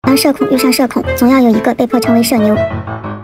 当社恐遇上社恐，总要有一个被迫成为社牛。